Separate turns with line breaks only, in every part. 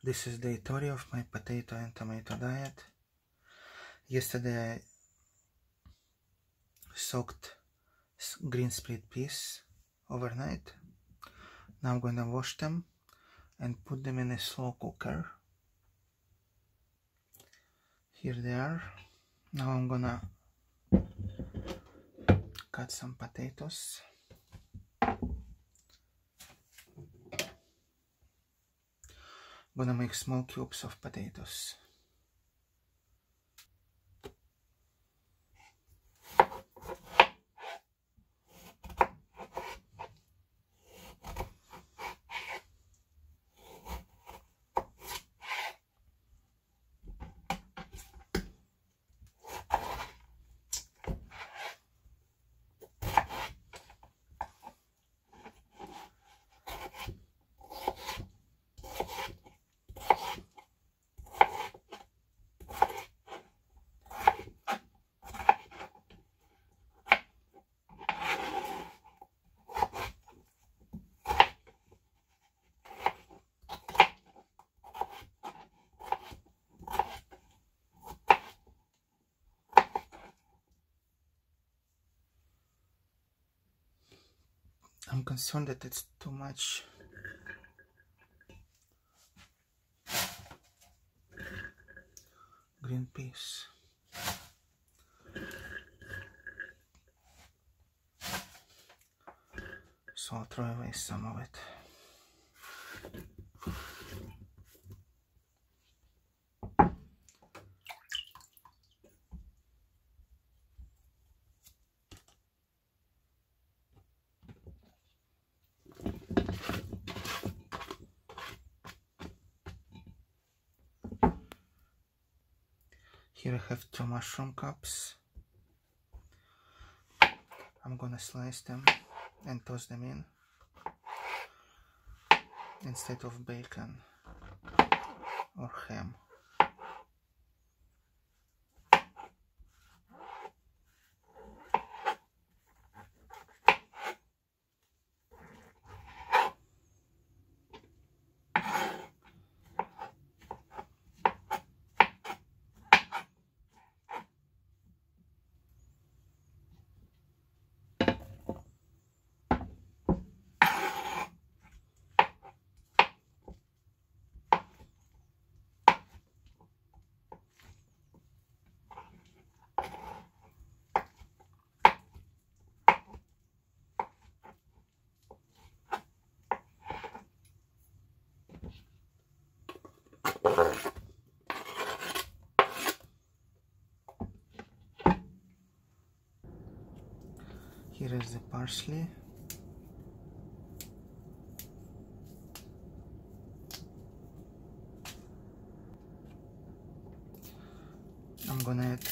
This is day 30 of my potato and tomato diet. Yesterday I soaked green split peas overnight. Now I'm gonna wash them and put them in a slow cooker. Here they are. Now I'm gonna cut some potatoes. Gonna make small cubes of potatoes. I'm concerned that it's too much green peas. So I'll throw away some of it. Here I have 2 mushroom cups. I'm gonna slice them and toss them in instead of bacon or ham. Here is the parsley. I'm gonna add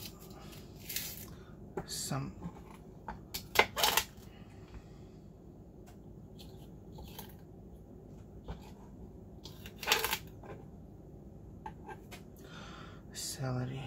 some celery.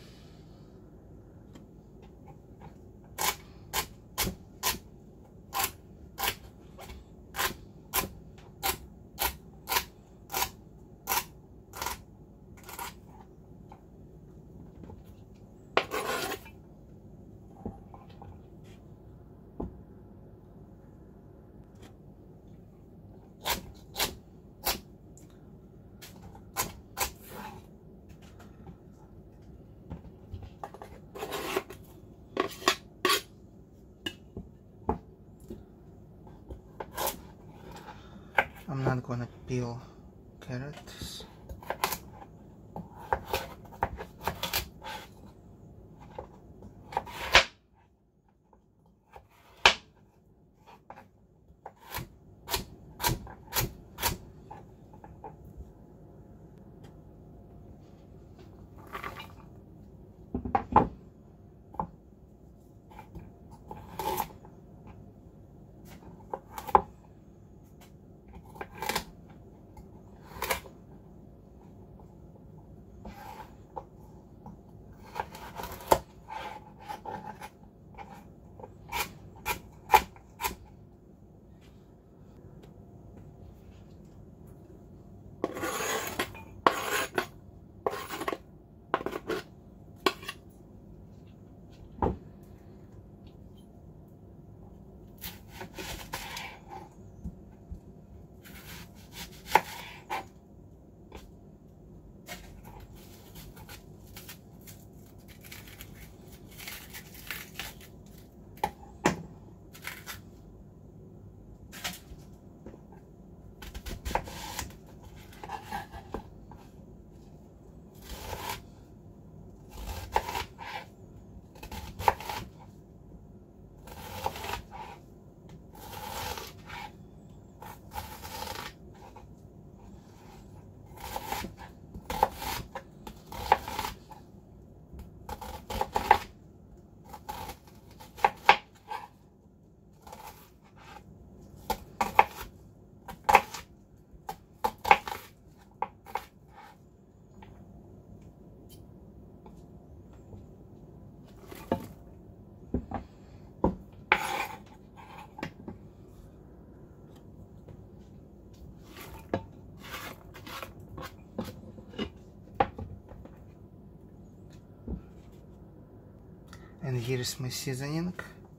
I'm not gonna peel carrots. And here is my seasoning.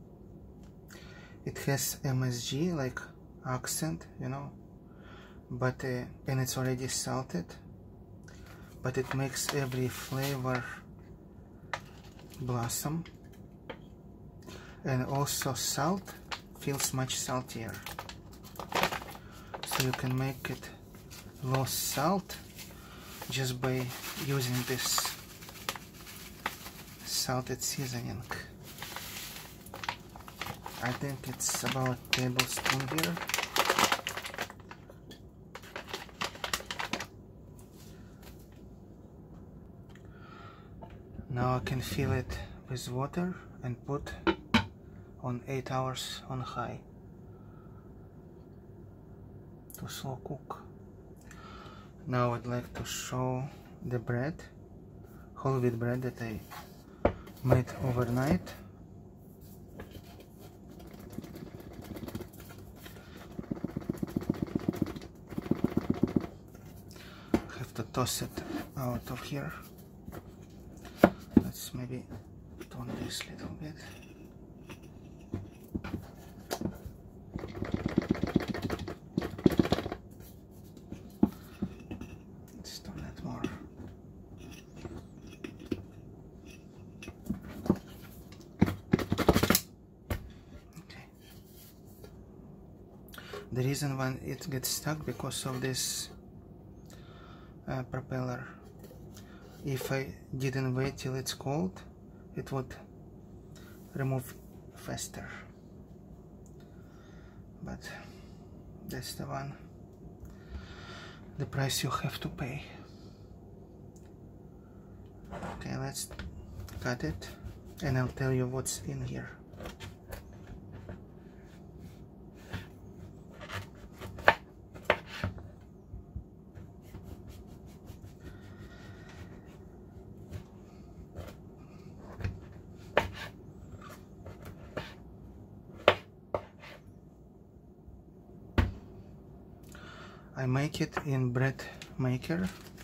It has MSG, like accent, you know, but and it's already salted, but it makes every flavor blossom. And also salt feels much saltier, so you can make it low salt just by using this salted seasoning. I think it's about a tablespoon here. Now I can fill it with water and put on 8 hours on high to slow cook. Now I'd like to show the bread, whole wheat bread that I made overnight. Have to toss it out of here. Let's maybe turn this a little bit. Let's turn it more. Okay. The reason why it gets stuck because of this propeller. If I didn't wait till it's cold, it would remove faster. But that's the price you have to pay. Okay, let's cut it and I'll tell you what's in here. I make it in bread maker.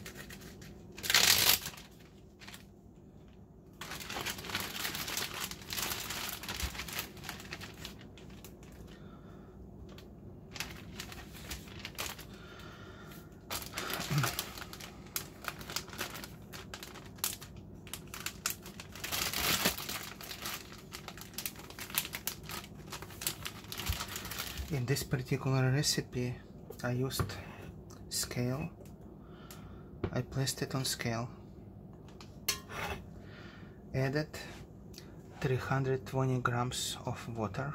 In this particular recipe I used scale. I placed it on scale, added 320 grams of water,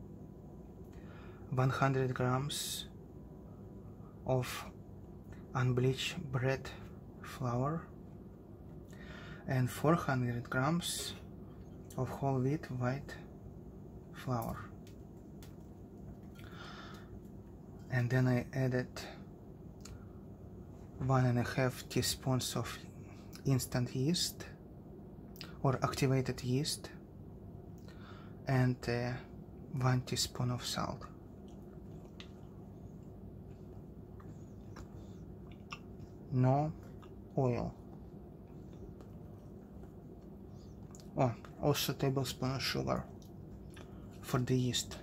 100 grams of unbleached bread flour, and 400 grams of whole wheat white flour. And then I added 1.5 teaspoons of instant yeast or activated yeast and 1 teaspoon of salt. No oil. Oh, also tablespoon of sugar for the yeast.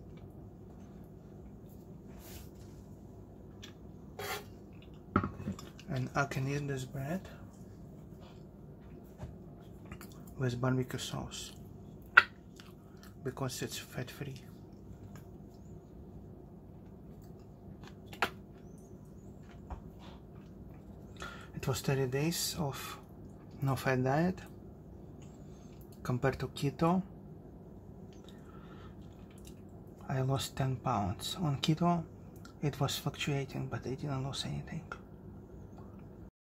And I can eat this bread with barbecue sauce because it's fat-free. It was 30 days of no-fat diet compared to keto. I lost 10 pounds. On keto it was fluctuating, but I didn't lose anything.